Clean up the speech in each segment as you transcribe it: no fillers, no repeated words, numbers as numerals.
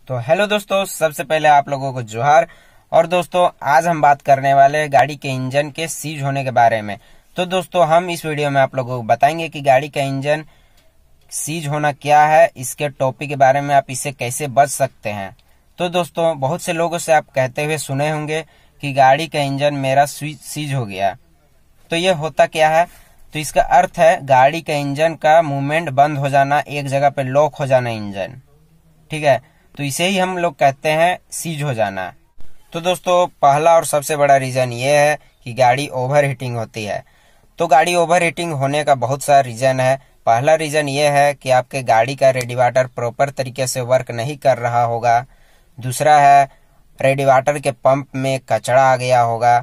तो हेलो दोस्तों, सबसे पहले आप लोगों को जोहार। और दोस्तों, आज हम बात करने वाले हैं गाड़ी के इंजन के सीज होने के बारे में। तो दोस्तों, हम इस वीडियो में आप लोगों को बताएंगे कि गाड़ी का इंजन सीज होना क्या है, इसके टॉपिक के बारे में, आप इससे कैसे बच सकते हैं। तो दोस्तों, बहुत से लोगों से आप कहते हुए सुने होंगे कि गाड़ी का इंजन मेरा सीज हो गया। तो ये होता क्या है? तो इसका अर्थ है गाड़ी का इंजन का मूवमेंट बंद हो जाना, एक जगह पे लॉक हो जाना इंजन, ठीक है। तो इसे ही हम लोग कहते हैं सीज हो जाना। तो दोस्तों, पहला और सबसे बड़ा रीजन ये है कि गाड़ी ओवर हीटिंग होती है। तो गाड़ी ओवर हीटिंग होने का बहुत सारा रीजन है। पहला रीजन ये है कि आपके गाड़ी का रेडिएटर प्रॉपर तरीके से वर्क नहीं कर रहा होगा। दूसरा है रेडिएटर के पंप में कचरा आ गया होगा।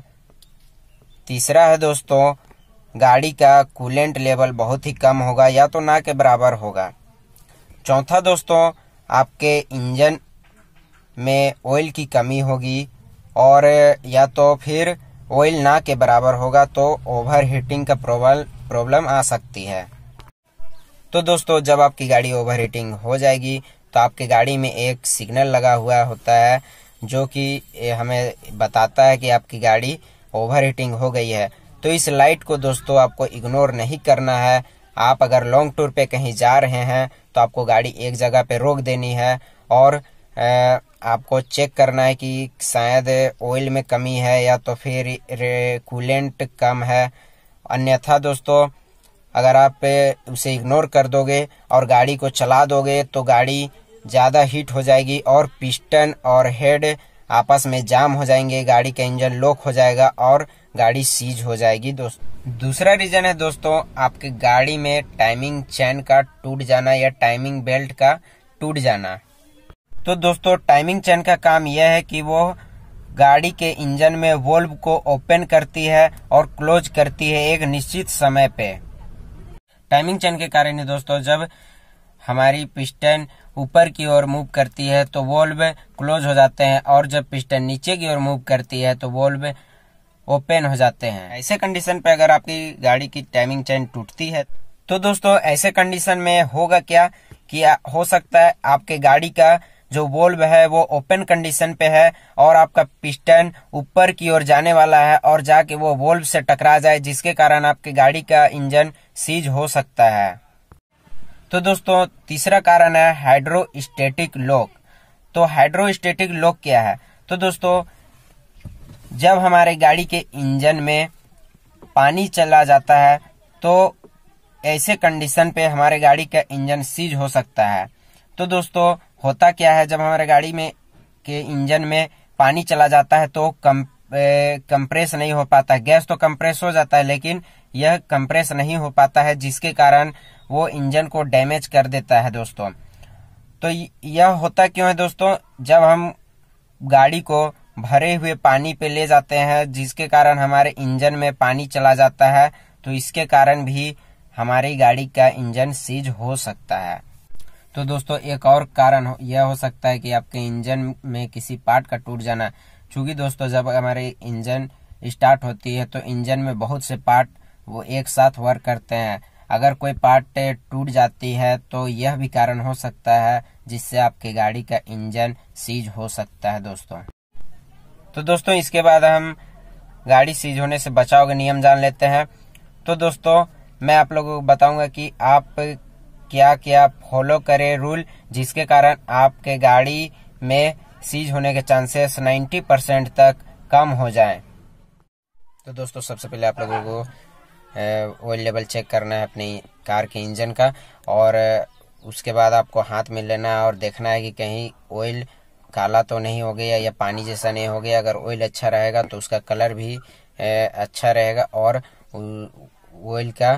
तीसरा है दोस्तों, गाड़ी का कूलेंट लेवल बहुत ही कम होगा या तो ना के बराबर होगा। चौथा दोस्तों, आपके इंजन में ऑयल की कमी होगी, और या तो फिर ऑयल ना के बराबर होगा, तो ओवर हीटिंग का प्रॉब्लम आ सकती है। तो दोस्तों, जब आपकी गाड़ी ओवर हीटिंग हो जाएगी तो आपके गाड़ी में एक सिग्नल लगा हुआ होता है जो कि हमें बताता है कि आपकी गाड़ी ओवर हीटिंग हो गई है। तो इस लाइट को दोस्तों आपको इग्नोर नहीं करना है। आप अगर लॉन्ग टूर पे कहीं जा रहे हैं तो आपको गाड़ी एक जगह पे रोक देनी है और आपको चेक करना है कि शायद ऑयल में कमी है या तो फिर कूलेंट कम है। अन्यथा दोस्तों, अगर आप उसे इग्नोर कर दोगे और गाड़ी को चला दोगे तो गाड़ी ज़्यादा हीट हो जाएगी और पिस्टन और हेड आपस में जाम हो जाएंगे, गाड़ी का इंजन लॉक हो जाएगा और गाड़ी सीज हो जाएगी दोस्तों। दूसरा रीजन है दोस्तों, आपके गाड़ी में टाइमिंग चेन का टूट जाना या टाइमिंग बेल्ट का टूट जाना। तो दोस्तों, टाइमिंग चेन का काम यह है कि वो गाड़ी के इंजन में वॉल्व को ओपन करती है और क्लोज करती है एक निश्चित समय पे। टाइमिंग चेन के कारण ही दोस्तों, जब हमारी पिस्टन ऊपर की ओर मूव करती है तो वॉल्व क्लोज हो जाते हैं, और जब पिस्टन नीचे की ओर मूव करती है तो वॉल्व ओपन हो जाते हैं। ऐसे कंडीशन पे अगर आपकी गाड़ी की टाइमिंग चेन टूटती है तो दोस्तों, ऐसे कंडीशन में होगा क्या कि हो सकता है आपके गाड़ी का जो वॉल्व है वो ओपन कंडीशन पे है और आपका पिस्टन ऊपर की ओर जाने वाला है और जाके वो वॉल्व से टकरा जाए, जिसके कारण आपके गाड़ी का इंजन सीज हो सकता है। तो दोस्तों, तीसरा कारण है हाइड्रोस्टेटिक लॉक। तो हाइड्रोस्टेटिक लॉक क्या है? तो दोस्तों, जब हमारे गाड़ी के इंजन में पानी चला जाता है तो ऐसे कंडीशन पे हमारे गाड़ी का इंजन सीज हो सकता है। तो दोस्तों, होता क्या है, जब हमारे गाड़ी में के इंजन में पानी चला जाता है तो कंप्रेस नहीं हो पाता। गैस तो कंप्रेस हो जाता है लेकिन यह कंप्रेस नहीं हो पाता है, जिसके कारण वो इंजन को डैमेज कर देता है दोस्तों। तो यह होता क्यों है दोस्तों? जब हम गाड़ी को भरे हुए पानी पे ले जाते हैं, जिसके कारण हमारे इंजन में पानी चला जाता है, तो इसके कारण भी हमारी गाड़ी का इंजन सीज हो सकता है। तो दोस्तों, एक और कारण यह हो सकता है कि आपके इंजन में किसी पार्ट का टूट जाना। क्योंकि दोस्तों, जब हमारे इंजन स्टार्ट होती है तो इंजन में बहुत से पार्ट वो एक साथ वर्क करते हैं। अगर कोई पार्ट टूट जाती है तो यह भी कारण हो सकता है जिससे आपके गाड़ी का इंजन सीज हो सकता है दोस्तों। तो दोस्तों, इसके बाद हम गाड़ी सीज होने से बचाव के नियम जान लेते हैं। तो दोस्तों, मैं आप लोगों को बताऊंगा कि आप क्या क्या फॉलो करें रूल, जिसके कारण आपके गाड़ी में सीज होने के चांसेस 90% तक कम हो जाएं। तो दोस्तों, सबसे पहले आप लोगों को ऑयल लेवल चेक करना है अपनी कार के इंजन का, और उसके बाद आपको हाथ में लेना है और देखना है कि कहीं ऑयल काला तो नहीं हो गया या पानी जैसा नहीं हो गया। अगर ऑयल अच्छा रहेगा तो उसका कलर भी अच्छा रहेगा और ऑयल का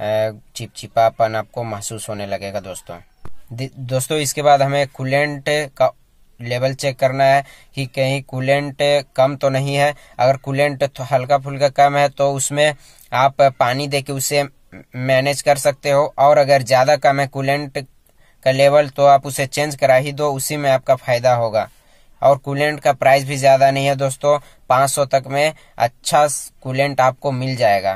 चिपचिपापन आपको महसूस होने लगेगा दोस्तों। इसके बाद हमें कूलेंट का लेवल चेक करना है कि कहीं कूलेंट कम तो नहीं है। अगर कूलेंट तो हल्का फुल्का कम है तो उसमें आप पानी देके उसे मैनेज कर सकते हो, और अगर ज्यादा कम है कूलेंट का लेवल तो आप उसे चेंज करा ही दो, उसी में आपका फायदा होगा। और कूलेंट का प्राइस भी ज्यादा नहीं है दोस्तों, 500 तक में अच्छा कूलेंट आपको मिल जाएगा।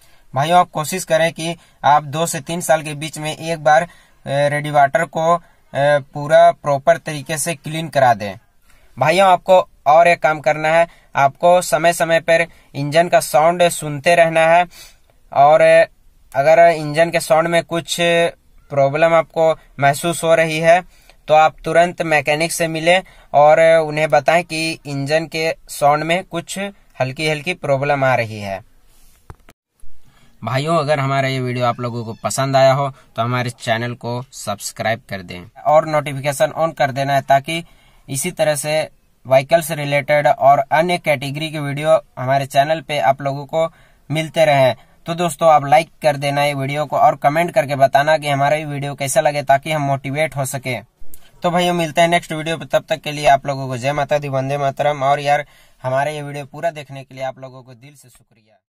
भाइयों, आप कोशिश करें कि आप 2 से 3 साल के बीच में एक बार रेडिएटर को पूरा प्रॉपर तरीके से क्लीन करा दें। भाइयों, आपको और एक काम करना है, आपको समय समय पर इंजन का साउंड सुनते रहना है, और अगर इंजन के साउंड में कुछ प्रॉब्लम आपको महसूस हो रही है तो आप तुरंत मैकेनिक से मिलें और उन्हें बताएं कि इंजन के साउंड में कुछ हल्की हल्की प्रॉब्लम आ रही है। भाइयों, अगर हमारा ये वीडियो आप लोगों को पसंद आया हो तो हमारे चैनल को सब्सक्राइब कर दें और नोटिफिकेशन ऑन कर देना है, ताकि इसी तरह से व्हीकल से रिलेटेड और अन्य कैटेगरी के वीडियो हमारे चैनल पे आप लोगों को मिलते रहे। तो दोस्तों, आप लाइक कर देना ये वीडियो को और कमेंट करके बताना कि हमारा ये वीडियो कैसा लगे, ताकि हम मोटिवेट हो सके। तो भाइयों, मिलते हैं नेक्स्ट वीडियो पे, तब तक के लिए आप लोगों को जय माता दी, वंदे मातरम। और यार, हमारे ये वीडियो पूरा देखने के लिए आप लोगों को दिल से शुक्रिया।